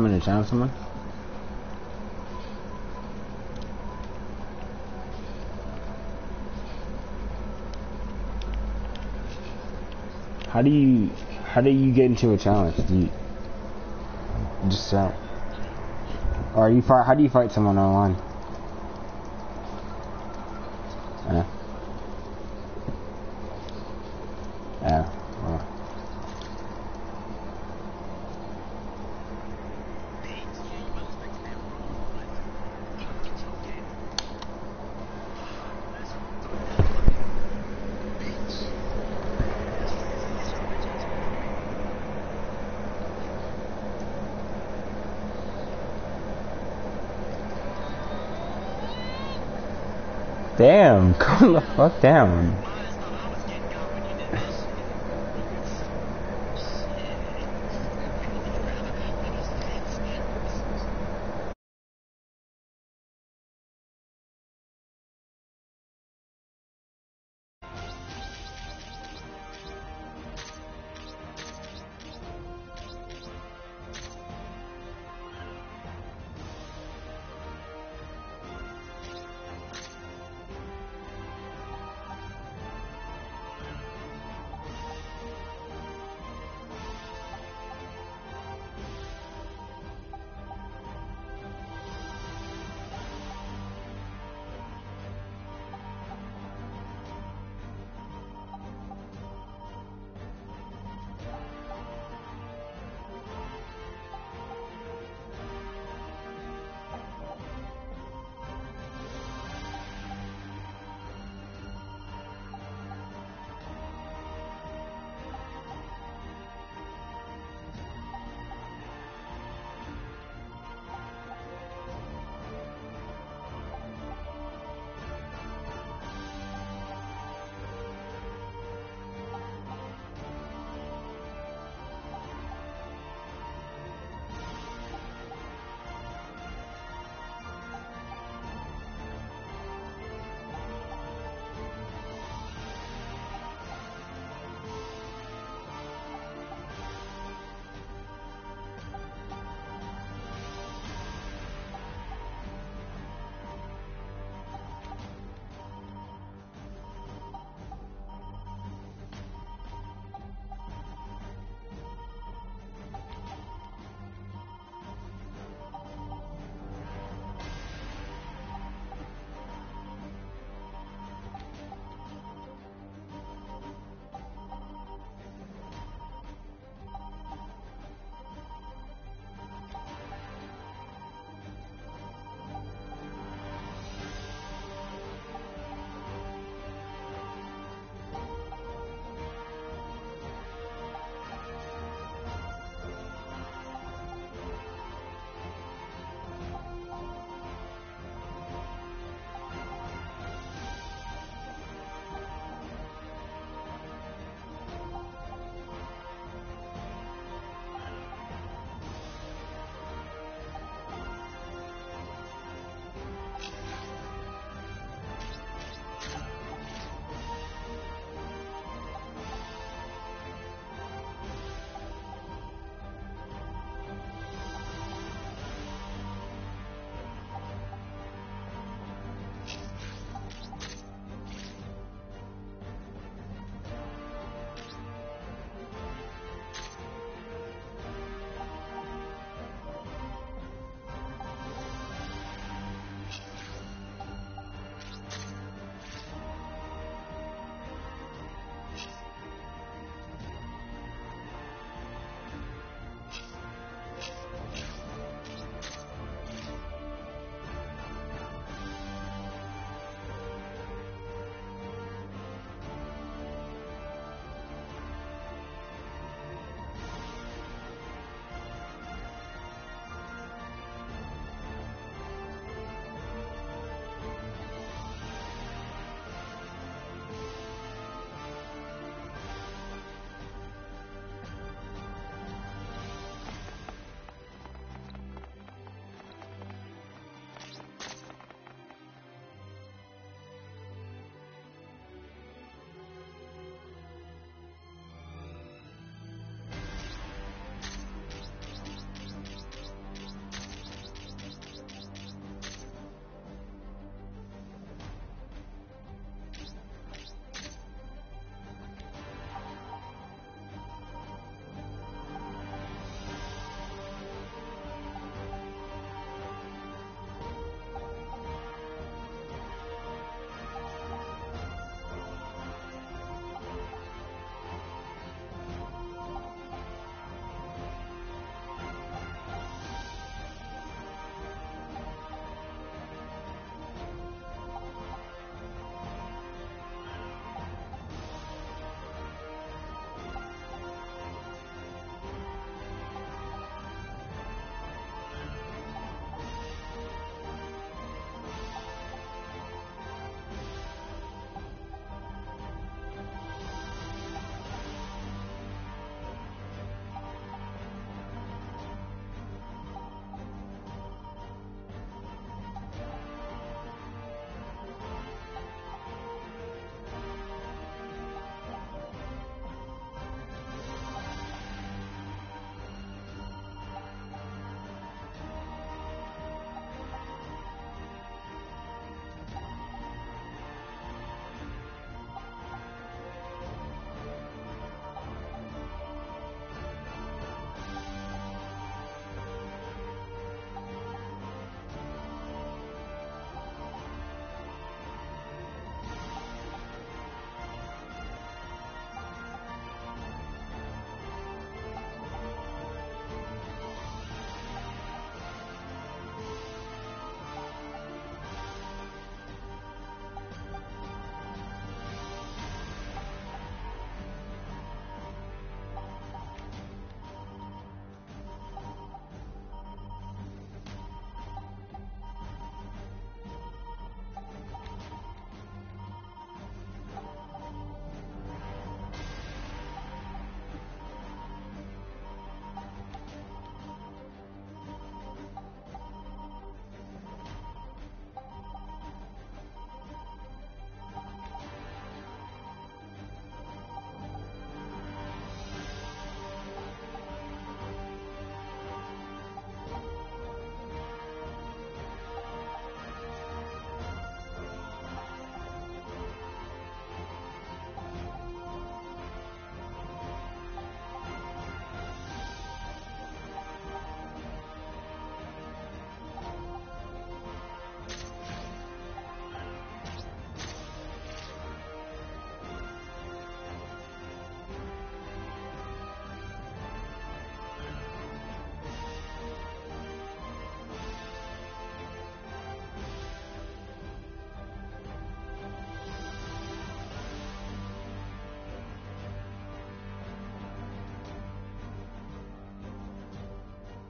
I'm in the channel someone? How do you get into a challenge? Do you just or you fight? How do you fight someone online? Yeah. Yeah. Well. Damn, calm the fuck down.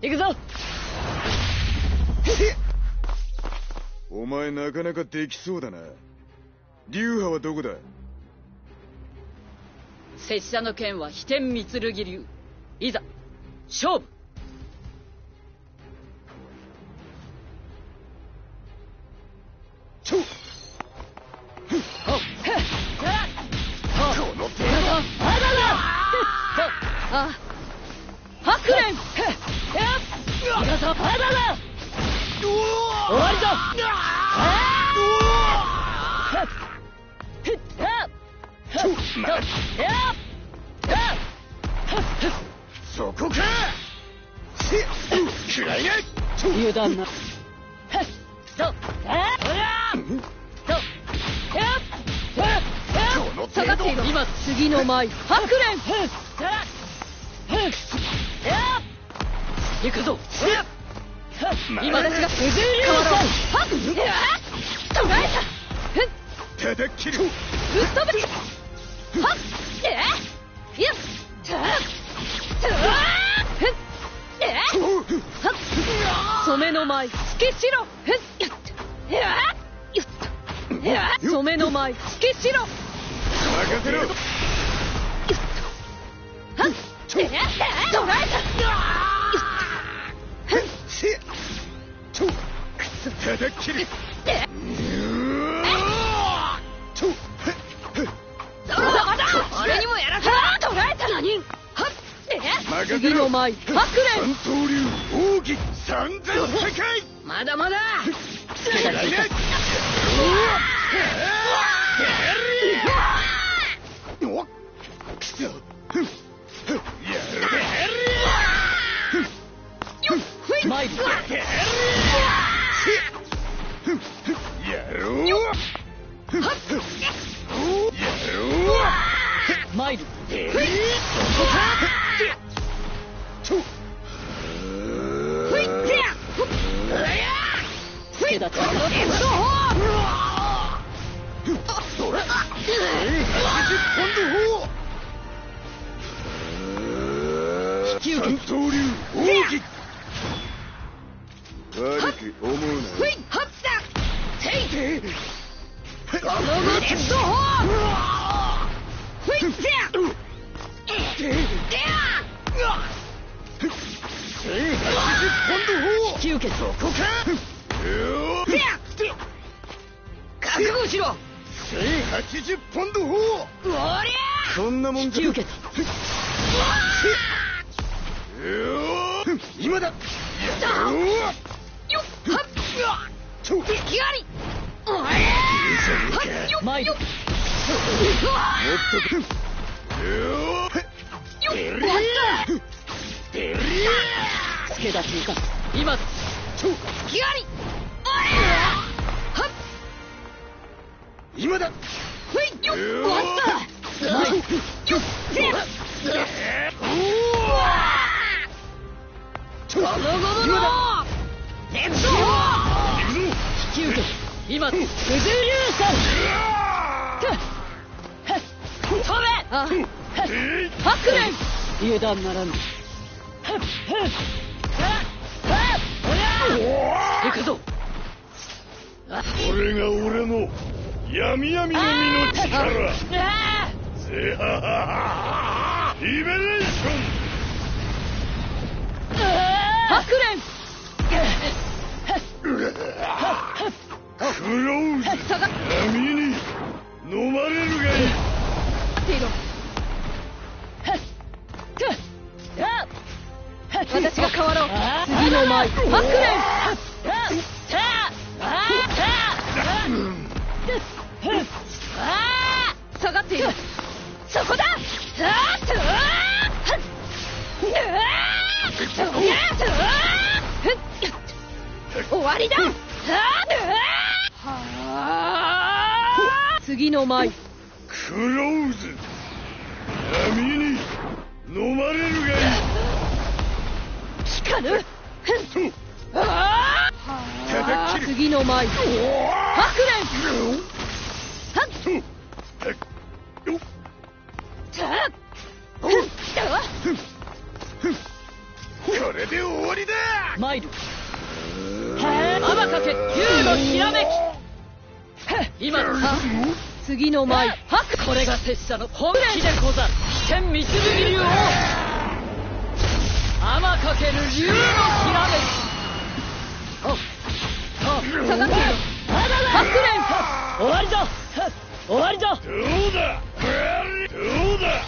行くぞ。 お前なかなかできそうだな。流派はどこだ？ 拙者の剣は飛天御剣流。いざ勝負。 ちょっこの手だ。白蓮。行くぞ。終わりだ。 そこか。くらいが油断な。下がっていろ。今次の舞白蓮。行くぞ。今私が不随流さん。捕らえた。 ただ切る。 ぶっ飛べ。染めの舞つけしろ。染めの舞つけしろ。 任せろ。 捕らえた。 ただ切る。 俺にもやらせろ。捕らえた。何？次の舞白蓮。 三刀流奥義三千世界。 まだまだ。参る。参る。助立ち。 三刀流奥義。悪く思うな。 引き受け。そこか。覚悟しろ。 1080ポンド砲。 おりゃ。 そんなもんか。 引き受けた。 今だ。 よっはっきがり。参る。 もっと助立ちか。今だ。きがり。 今だ。 終わった。参る。ゴムゴムの鉄砲。引き受け。今不随流さん。飛べ。白蓮。油断ならぬ。行くぞ。 これが俺の闇闇の身の力。ゼハハハリベレーション。 白蓮。 クローズ。闇に飲まれるがいい。 私が変わろう。次の舞白蓮。下がっている。そこだ。終わりだ。次の舞クローズ。闇に飲まれるがいい。 聞かぬ。次の舞白蓮。 これれで終わりだ。 参る。天かけ竜のひらめき。今だ。次の舞。これが拙者の本気でござる。危険三剣流王。天かける竜のひらめき。下がっていろ。白蓮。終わりだ。終わりだ。 どうだ。どうだ。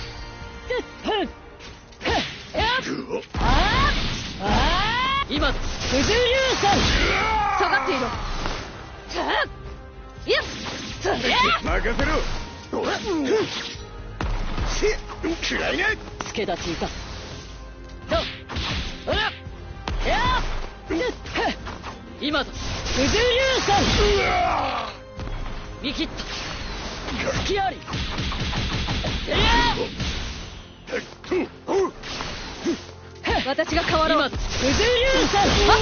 今だ。九十竜さん。下がっていろ。いや。 任せろ。嫌いね。 助立ちいた。今だ。九十竜さん。見切った。隙あり。私が変わろう。今だ。九十竜さん。白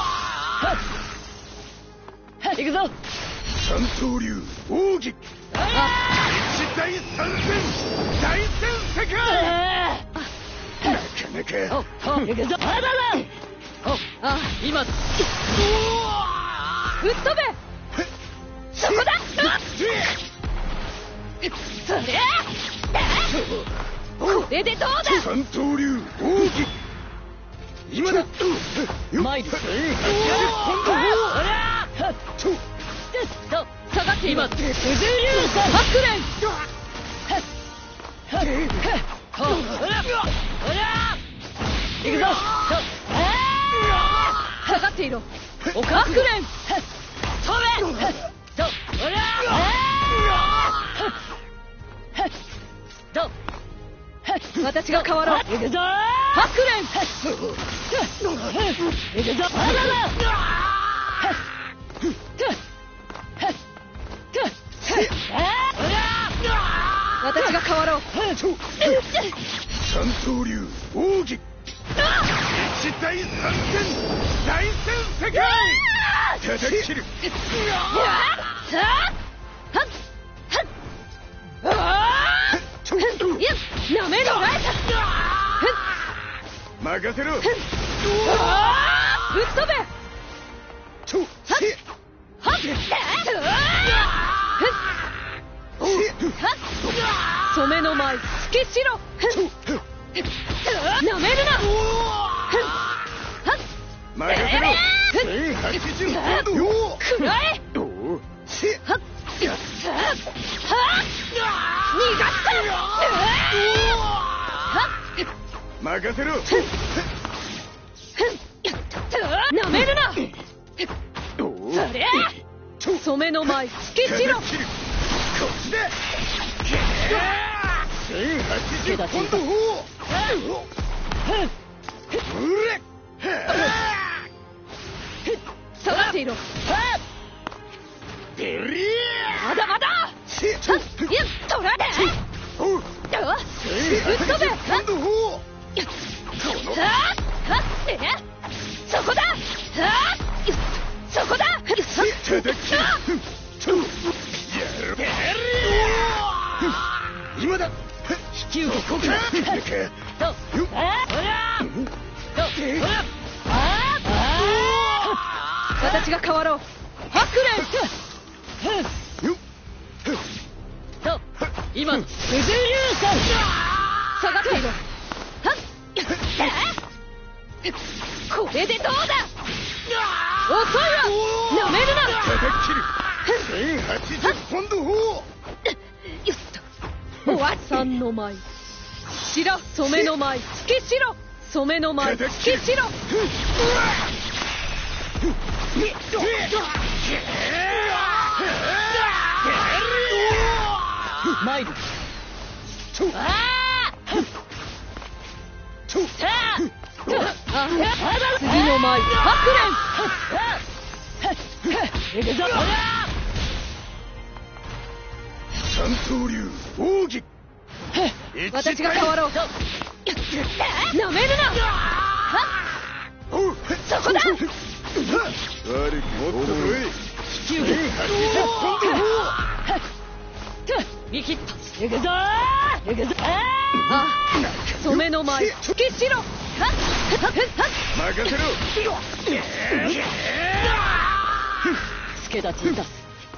蓮。行くぞ。 三刀流奥義。一大三戦大戦世界。なかなか。 行くぞ。今だ。ぶっ飛べ。そこだ。これでどうだ。 三刀流奥義。今だ。 参る。下がって今九十竜さん。白蓮。行くぞ。下がっていろ。白蓮。飛べ。私が変わろう。行くぞ。白蓮。行くぞ。私が変わろう。 三刀流奥義。一大三戦大戦世界。叩き切る。 なめろ。 任せろ。 ぶっ飛べ。染めの舞。突きしろ。なめるな。 任せろ。1080度。 くらえ。逃がした。 任せろ。 なめるな。染めの舞。突きしろ。 こっちだ。1080ポンド砲。 下がっていろ。まだまだ。取られ。ぶっ飛べ。そこだ。そこだ。 今だ。 引き受け。私が変わろう。白蓮。今九十竜さん。下がっていろ。これでどうだ。遅いわ。なめるな。 叩き切る。1080ポンド砲。 三の舞。白染めの舞。突きしろ。染めの舞。突きしろ。参る。次の舞。白蓮。行くぞ。 三刀流奥義。 私が変わろう。なめるな。そこだ。 悪くもっと来い。 引き受け。 1080ポンド砲。 見切った。行くぞ。行くぞ。染めの舞。突きしろ。 任せろ。 助立ちいたす。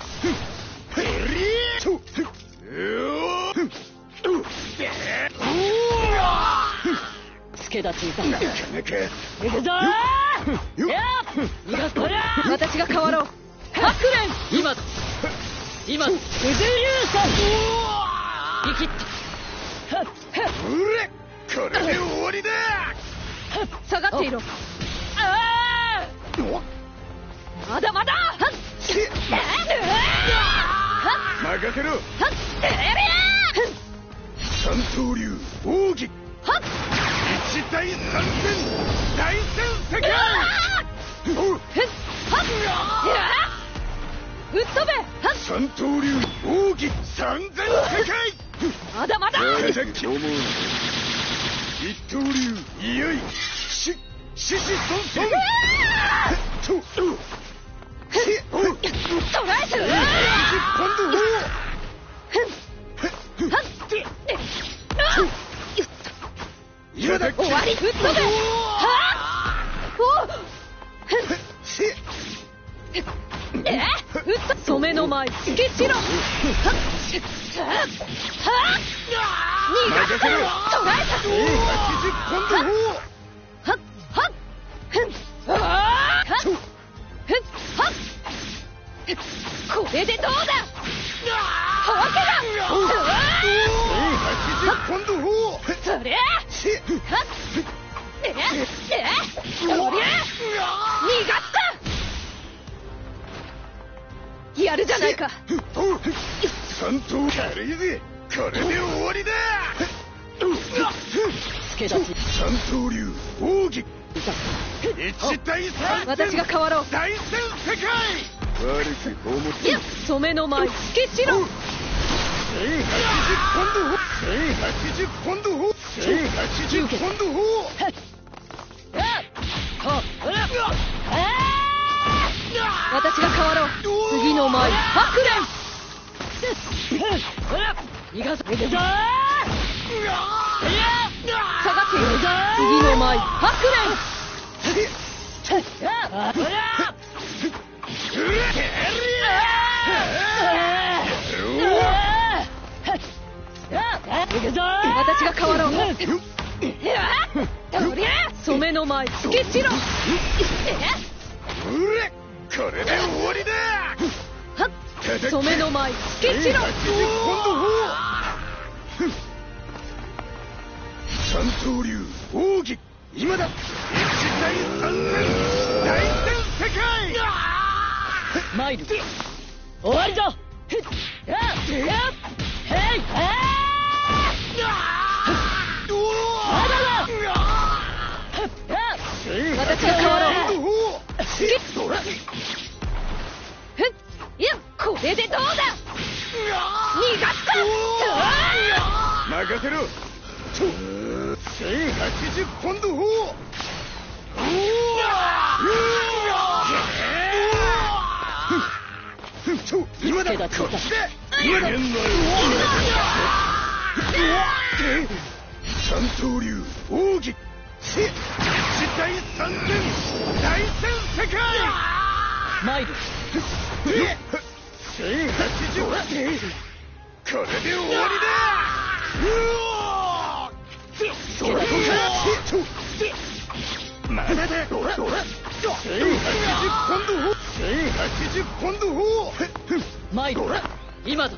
助立ちいたす。行くぞー。やっ逃がす。私が変わろう。白蓮今だ。今藤井優さん生きった。 これで終わりだ。 下がっていろ。ああまだまだ。 任せろ。三刀流奥義一対三戦大戦世界。 ぶっ飛べ。 三刀流奥義三千世界。 まだまだ。 一刀流いよい獅子孫孫トライする。 今だ。 終わり。ぶっ飛べ。染めの舞つけしろ。逃がせろ。捕らえた。これでどうだ。たわけだ。それ。逃がった。やるじゃないか。 三刀軽いぜ。これで終わりだ。 助立ち。 三刀流奥義一対三。 私が変わろう。 大戦世界。悪く思って染めの舞つけしろ。 1080ポンド砲。1080ポンド砲。1080ポンド砲。 私が変わろう。次の舞白蓮。逃がせ。下がっている。次の舞白蓮。私が変わろう。染めの舞つけしろ。 これで終わりだ。 染めの舞つけしろ。 三刀流奥義今だ。一対三戦大戦世界。 マイル終わりだ。私が変わろう。これでどうだ。逃がした。 任せろ。1080ポンド砲。今だ。こっちで今だ。三刀流奥義一対三戦大戦世界。 マイル 1080。これで終わりだ。まだだ。1080ポンド砲。1080ポンド砲。 マイル今だ。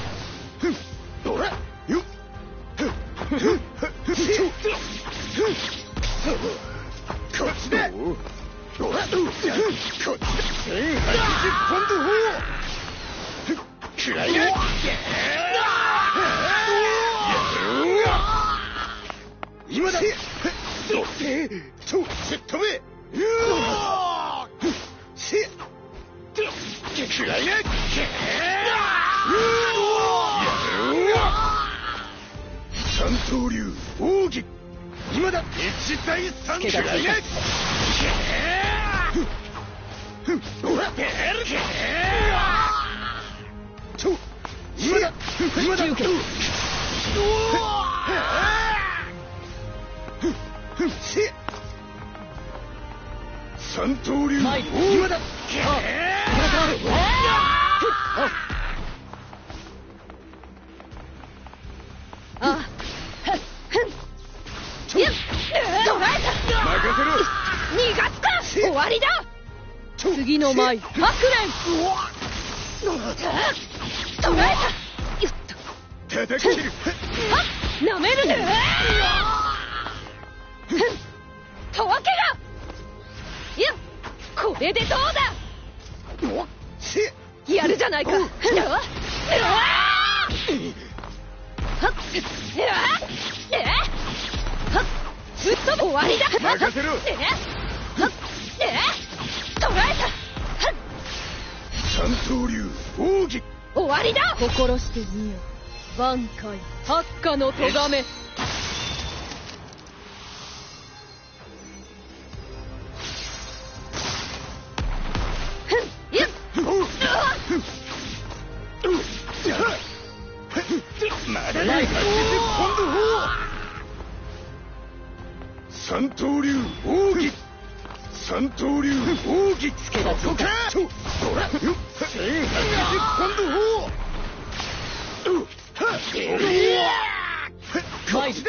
よっ。こっちで。こっちで。1080ポンド砲。くらいな。今だ。せっ飛べ。くらいな。三刀流奥義今だ。一対三。くらいな。今だ。今だ。せっ三刀流前今だあ捉えた。 任せろ。 逃がすか。終わりだ。次の舞白蓮。捉えた。よっと叩き切る。 なめるね。たわけが。いや、これでどうだ。やるじゃないか。はっずっと終わりだ。 任せろ。 捉えた。 三刀流奥義。 終わりだ。心してみよ。挽回八花の咎め。 まだない。今度三刀流奥義。三刀流奥義。 つけだつけ。 ほらよっ今度こっちで。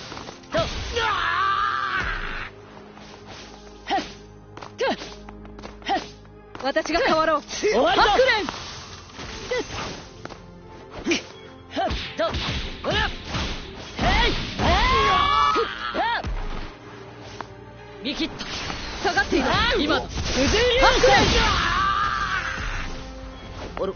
私が変わろう。 終わりだ。 白蓮。見切った。下がっている。今だ。白蓮。あら。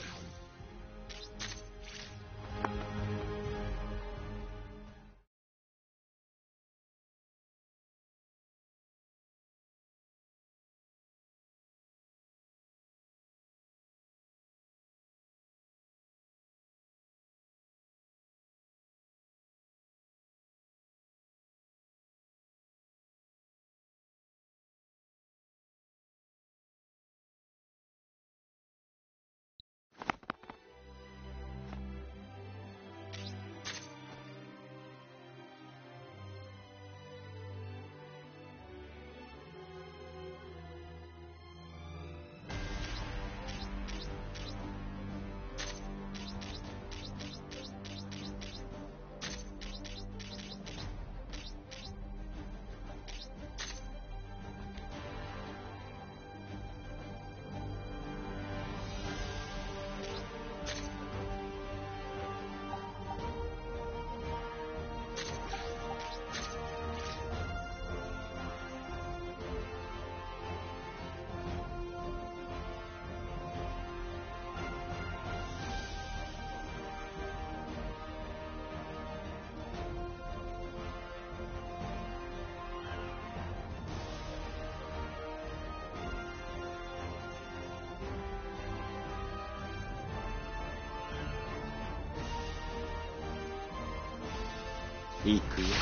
行くよ。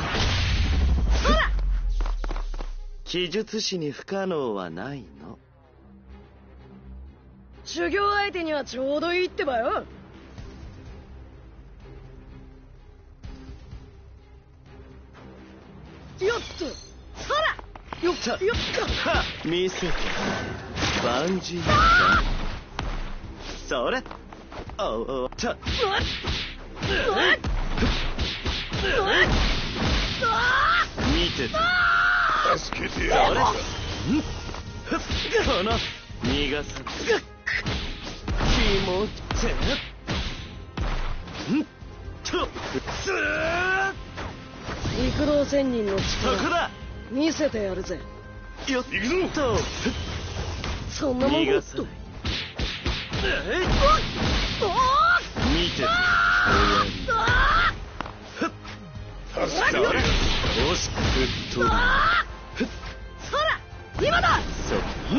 奇術師に不可能はないの。 修行相手にはちょうどいいってばよ。よっと。そら。よっと。よっと。 はっ見せて。万事だ。それ。おっと。見てて。 助けてやるか。 この逃がす気持ちとスー陸道仙人のそこ力だ見せてやるぜ。 よっ行くぞ。 とそんなもん逃がさない見てて助けてやる。 惜しくとそら今だ。 そう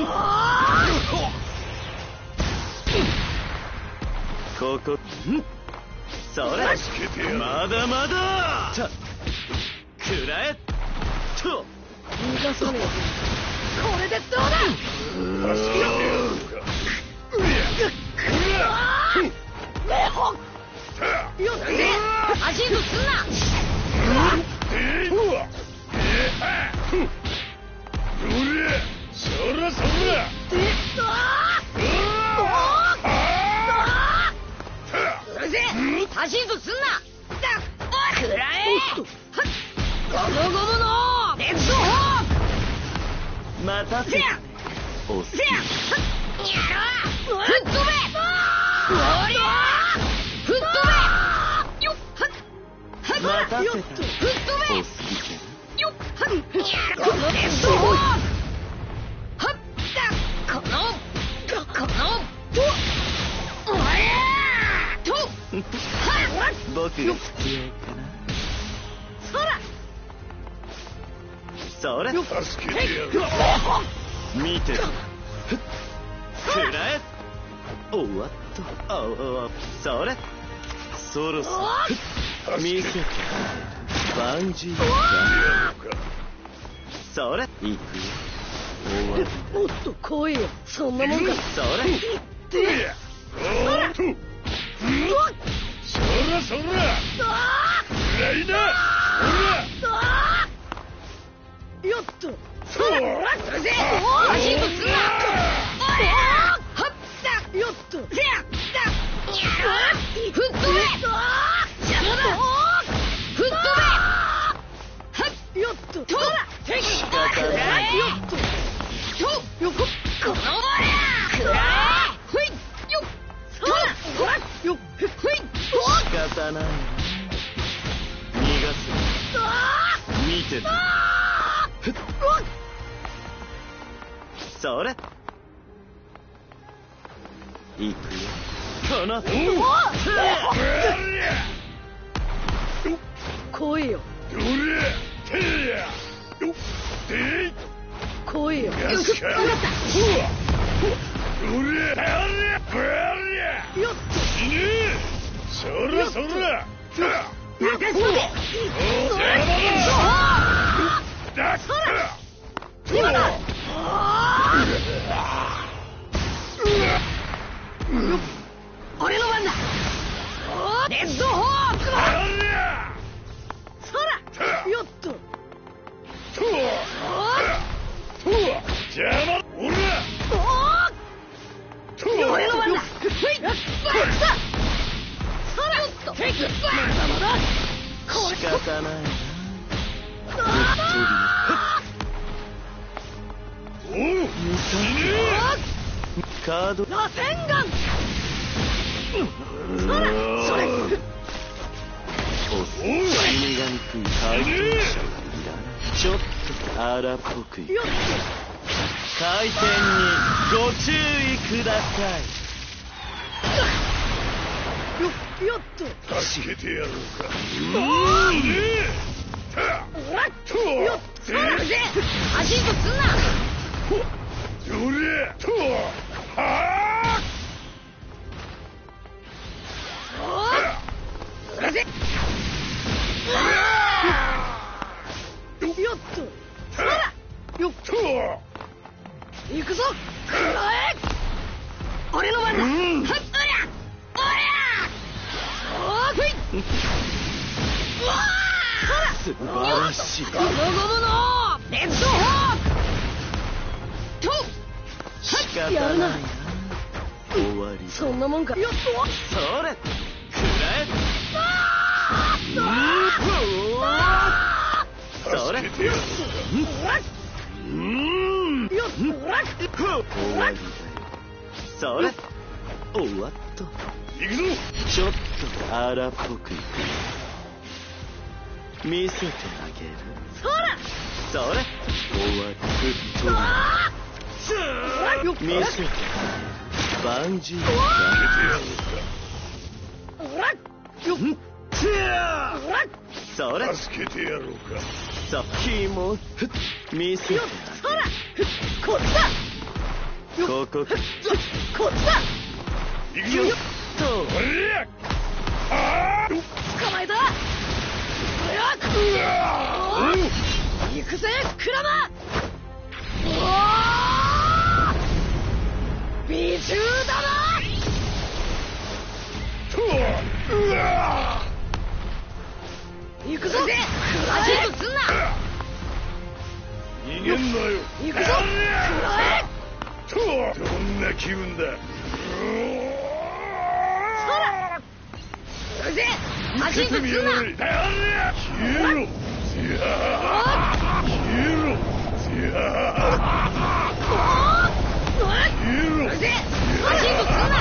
ここそれ助けてやる。 まだまだたくらえと逃がさねえぞ。これでどうだ。 助けてやるか。 よっしゃ。足ずすんな。 うるせえ足しんとすんなくらえゴムゴムのレッドホーク待たせておすき吹っ飛べおりゃ吹っ飛べよっ待たせた吹っ飛べお好きじよっこのレッドホークはっこのおりゃとゃ僕が必要かなそらそれ助けてやる見てるくらえおわっとそれそろそろ見せてバンジーだそれ行くよ終わりもっと来いよそんなもんかそれおーっとそらそらくらいだよっとそらうるせえ足んとすんなよっとせや吹っ飛べ邪魔だ吹っ飛べよっととらよっととよここのぼりゃくらえふいよっそらよっふい仕方ない逃がす見ててそれ行くよこの来いよどれてやよっでい来いよよしかどれやよっ死ねそらそら任せとけだ今だ俺の番だレッドホークだそらよっと邪魔おら俺の番だふいそらよっと邪魔だ仕方ないなおう死ねカード螺旋丸そらそれ死にがにくい回転者はいらないちょっと荒っぽくいよっ回転にご注意くださいよっと助けてやろうかよっとうるせえ足んとすんなどれはうるせえよっとそらよっと行くぞくらえ俺の番だはっおりゃおーふいうわ素晴らしいゴムゴムのレッドホークと仕方ないな終わりそんなもんかよっとそれくらえそれ助けてやるよっ終わりだよそれ終わっと行くぞちょっと荒っぽくいく見せてあげるそらそれ終わり吹っ飛ぶ見せてあげるバンジーだよっそれ助けてやろうかさっきも見せてあそらこっちだげるこここっちだ行くぞとおりゃ捕まえた行くぜクラマ美獣だな行くぞ足とすんな逃げんなよ行くぞくらえな気分だ。 うぜ足ぶつんな。 消えろ。消えろ。 うぜ足ぶつんな。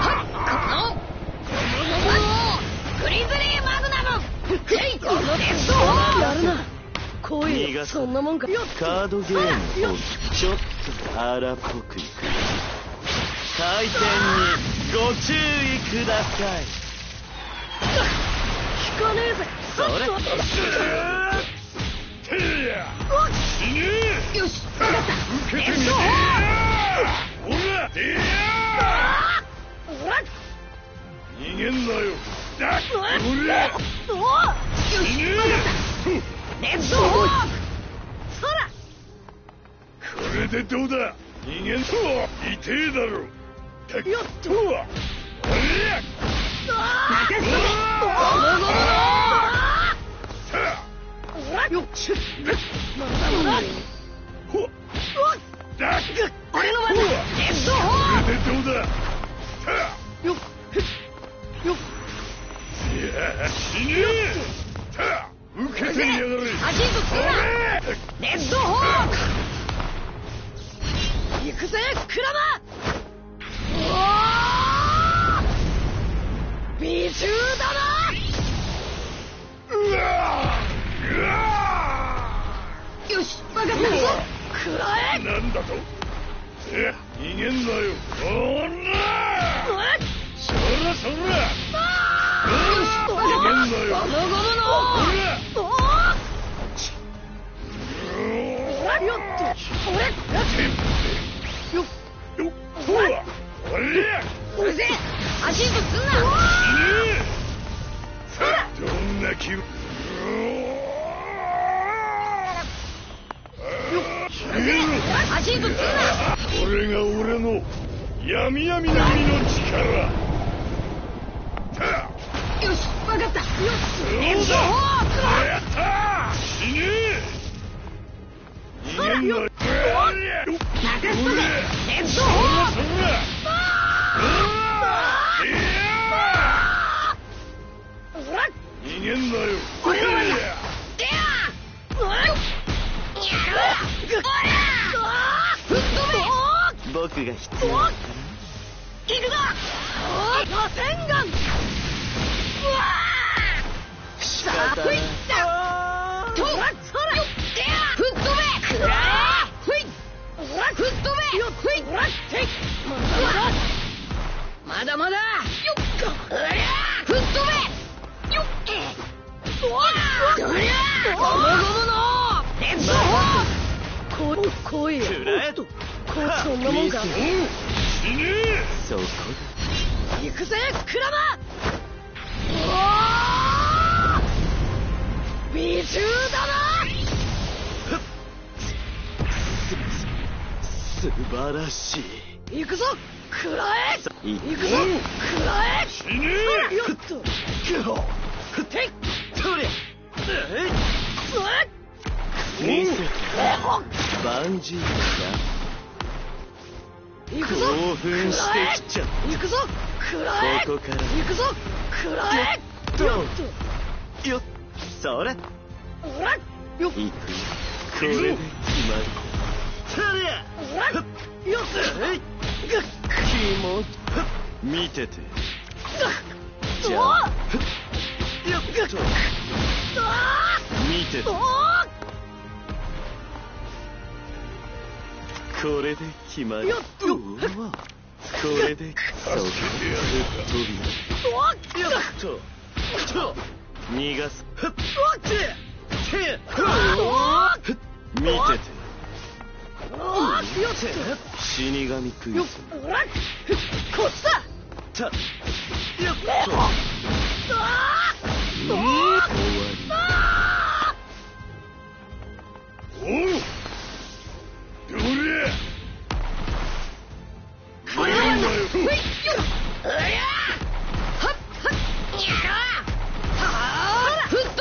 グリズリーマグナム。このレッドホーやるな。こういうそんなもんか。 カードゲームをちょっと荒っぽくいく。回転にご注意ください。 効かねえぜ。 それよし分かった。レッドホー逃げんなよ。だっよし分かったレッドホーそらこれでどうだ。逃げんと痛えだろ。よっとよっしゃ俺の番だ。レッドホーこれでどうだ。 よっよっいや死ねえ。受けてみやがれ。 足ぶつんな。レッドホー行くぜクラマ。美獣だな。よし分かったぞ。くらえ。 なんだと。逃げんなよ。おらそらそら。 よし分かった。ゴムゴムのよっと俺よっうるせえ足ぶつんな。 どんな気分。 足ぶつんな。 これが俺の闇闇の身の力。 よし分かった。よっレッドホーやった死ねえ。逃げんなよ。 任せたぜレッドホー逃げんなよ。 俺の番だ。 僕が必要だから。 行くぞ。螺旋丸。 仕方ない。 と吹っ飛べ。吹っ飛べ。まだまだ。吹っ飛べ。ゴムゴムのレッドホーこういうくらえと。 そんなもんか。 死ねえ。 そこ行くぜクラマ。美獣だな。 素晴らしい。 行くぞくらえ。 行行くぞくらえ。 死ねえ。 よっとふってとりゃ見せてバンジーだ。 行くぞ興奮してきちゃう。 行くぞくらえ。 ここから行くぞくらえ。 よっとよっそれよっ行くよ。これで決まる。とりゃよっ気も見てて。じゃあよっと見てて。これで決まる。 よっとこれでそうぶっ飛びよっと逃がす。見てて。死神クイズこっちだ。 たよっと終わり。 おう。どれ。 これは吹っ飛べ。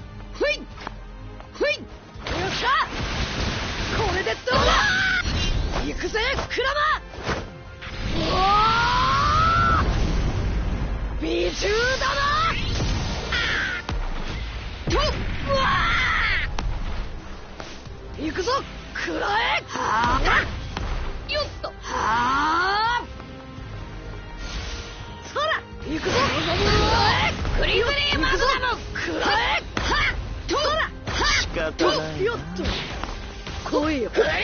よっしゃこれでどうだ。行くぜクラマ。 中だな。とっ、うわー、行くぞ、くらえ。はあ、よっと、はあ、そら、行くぞ、くらえ。クリズリーマグナム、くらえ。はっ、とら、はっ、と、よっと、来いよ、来いよ。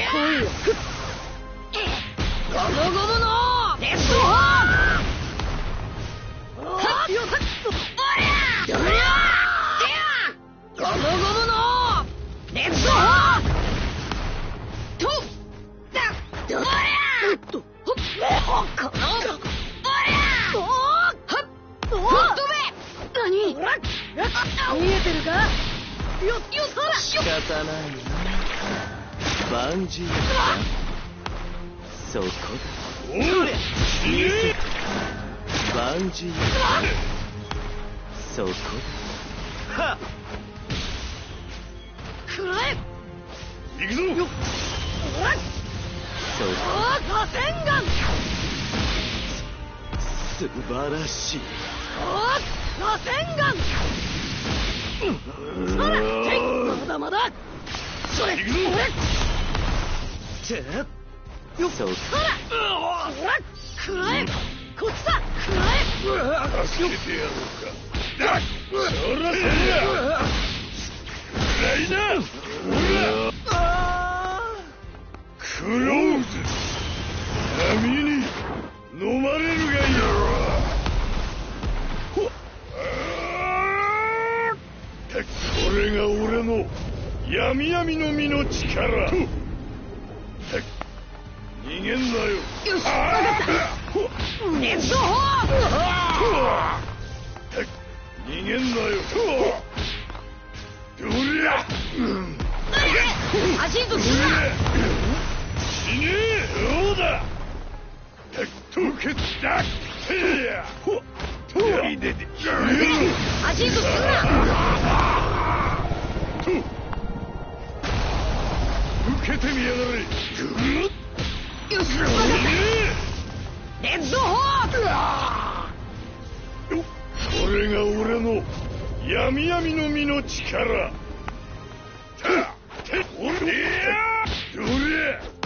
ゴムゴムのレッドホーム。はっ、よっと、おりゃー、どりゃー、ゴムゴムのレッドホーム。と、だ、どりゃー、と、ほっ、ほっ、この、おりゃー、おー、はっ、吹っ飛べ。何？見えてるか？よっ、そら、 仕方ないな。バンジーだ。そこだ。 おう、死ねえ。 バンジーだ。そこだ。はっ、 くらえ。 行くぞ。 そこ螺旋岩。 素晴らしい。 螺旋岩。そら、まだまだ。それ、 行くぞ。 てっ、そこそら、くらえ。こっちだ、くらえ。 助けてやろうか。だ、そらそら。暗いな。ほら。クローズ。闇に飲まれるがいい。これが俺の闇々の実の力。逃げんなよ。 よし、わかった。レッドホーム。 逃げんなよ。どりゃ。 走るとすな。 死ねえ。そうだ。溶けた。てや。いでて。 走るとすな。 受けてみやがれ。 よし、わかった。レッドホーム。 これが俺の闇々の実の力。おりゃどりゃ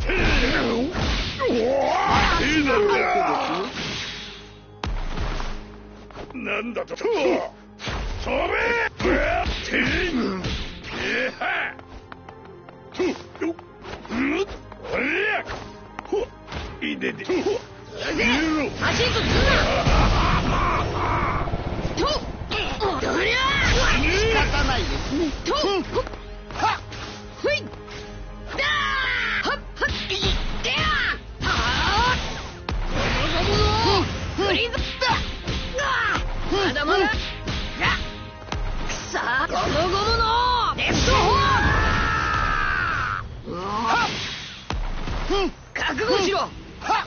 なんだと飛べ。いでで。 走るとすな。と、どりゃ仕方ないですね。 と、はっ、ふい、だー、はっ、はっ、いってやー、はー、ゴムゴムのフリーズだ。まだまだ。や、さあ、ゴムゴムのレッドホーム。はっ、覚悟しろ。はっ。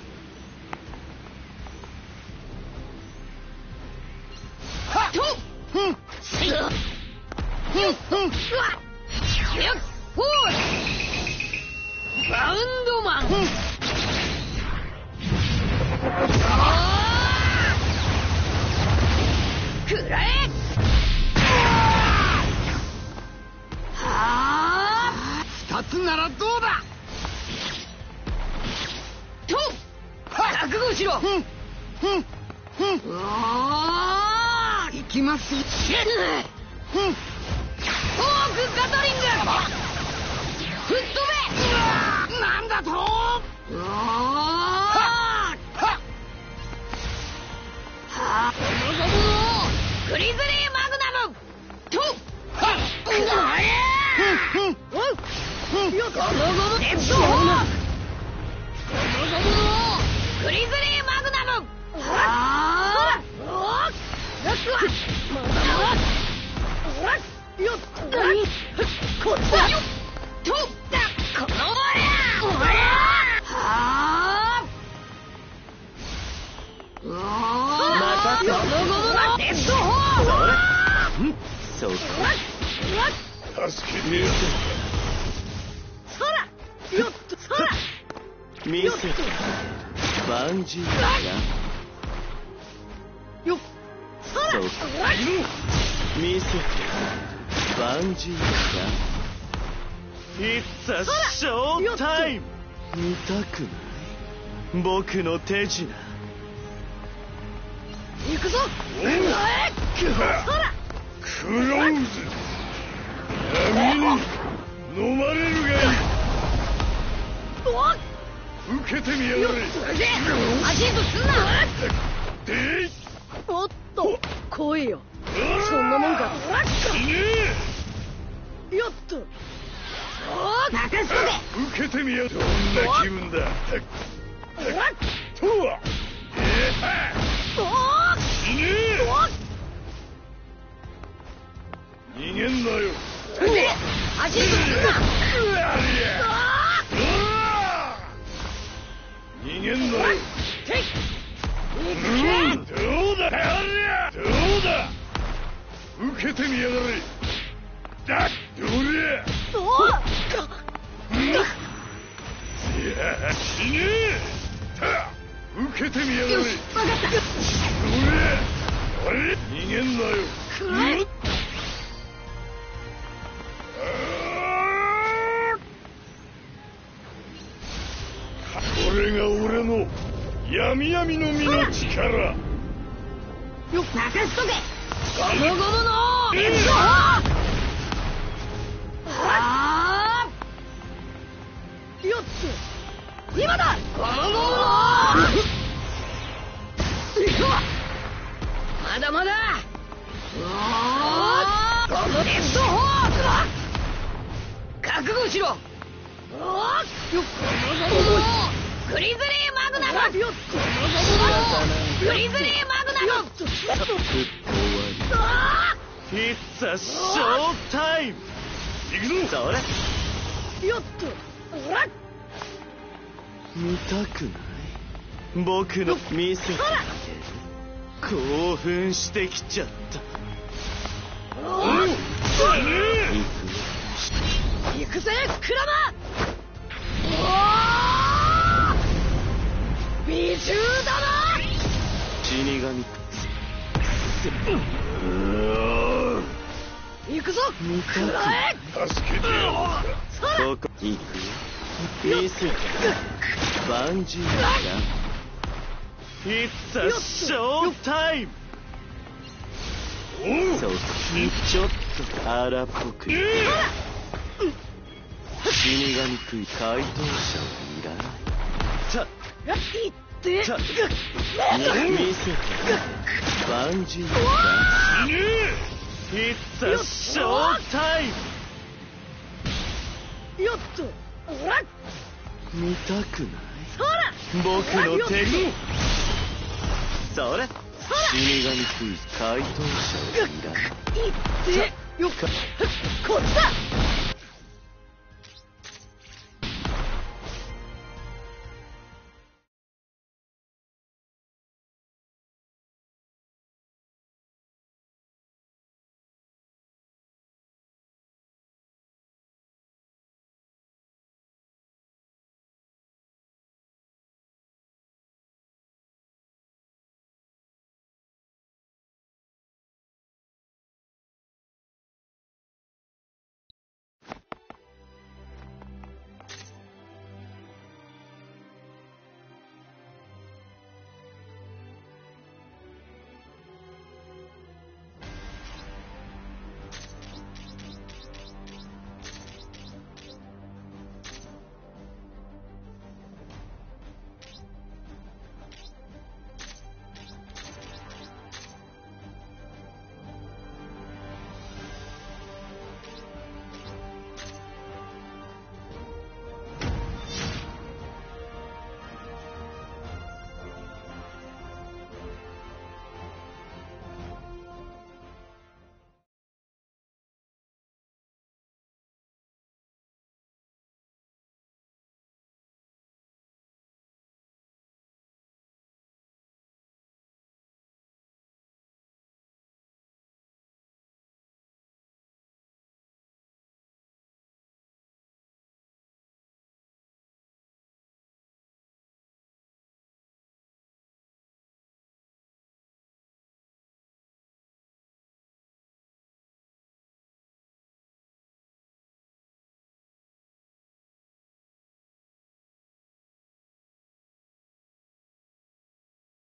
と、せい。よっ、ほー、バウンドマン。くらえ。はあ、 二つならどうだ。 と、覚悟しろ。 行きますよ。 フォークガトリング。吹っ飛べ。 なんだと。 ゴムゴムのグリズリーマグナム。と、くらえ。よっ、ゴムゴムレッドホーム。ゴムゴムのグリズリーマグナム。そら、よっ、まだまだ。よっ、こっちだ。と、だ、このおりゃ。はあ。ゴムゴムのレッドホーム。 そうか。 助けてやる。 そら、よっと、そら。 見せて。バンジーだ。 よっ、そら。 そう見せてバンジーだ。It's a show time。見たくない僕の手品。 行くぞ。 クローズ闇に飲まれるがいい。受けてみやがれ。 足とすんな。 でおっと来いよ。そんなもんか。 死ねよっと。任せて。 受けてみやがれ。どんな気分だとは。死ね逃げんなよ。 足とすんな。 逃げんなよ。どうだどうだ受けてみやがれ。だどれ死ね受けてみやがれ。 よし分かった。 どれ逃げんなよ。これが俺の闇闇の実の力。 よっ任せとけ。ゴムゴムのよっと今だ。ゴムゴムのまだまだ。ゴムレッドホースだ。覚悟しろ。よっグリズリーマグナム。よっグリズリーマグナム。 It's a show time。 行くぞ。 それよっと見たくない僕の見せてあげる。興奮してきちゃった。 行くぜクラマ。美獣だな。 死神行くぞ。 見たくくらないえ。 助けてやろうか。 どこ行くよ。見せてバンジーだ。It's a show time。そうちょっと荒っぽく死神食い怪盗者はいらない。 いって見せてバンジーだ。 死ね It's a show time。 よっと見たくないそら僕の手に。それ死神食い怪盗者はいらない。 いってよっこっちだ。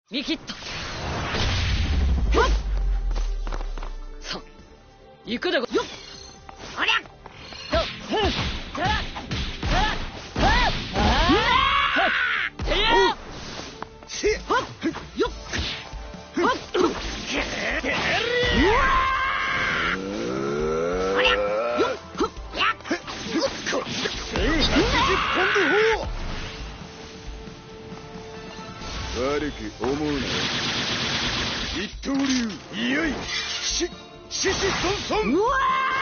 見切った。さあ行くでごよっ。ありゃ悪く思うな。一刀流いよいしし孫孫。うわ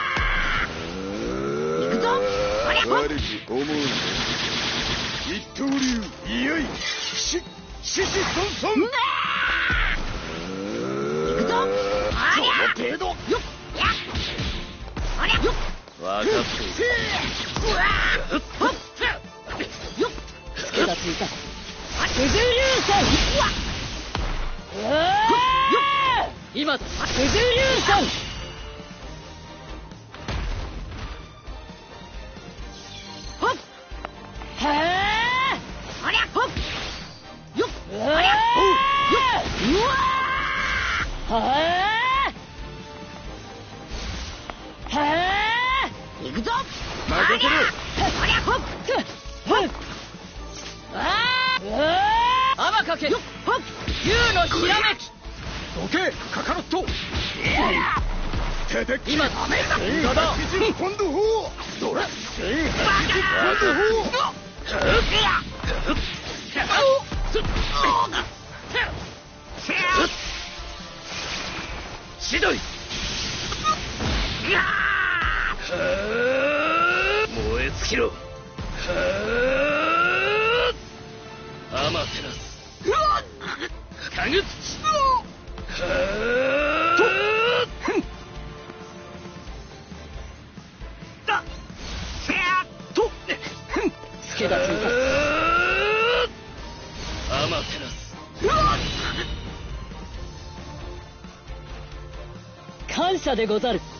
ー行くぞ。悪く思うな。一刀流いよいし孫孫。行くぞ。その程度よっ。 分かっている。 よっ。つけがついた。九十流線。今だ。九十流線。ほっ。へえ。ありゃ。ほっ。よっ。ありゃ。ほっ。よっ。うわー。へえ。へえ。行くぞ。 任せろ。 ありゃ。ほっ。ほっ。ああ。天かけ。よっ。ほっ。竜のひらめき。 どけカカロット。 今だ。 80ポンド砲。どれ。80ポンド砲。 しどい。燃え尽きろ。アマテラス。かぐっち。 つけがついた。 アマテラス。 感謝でござる。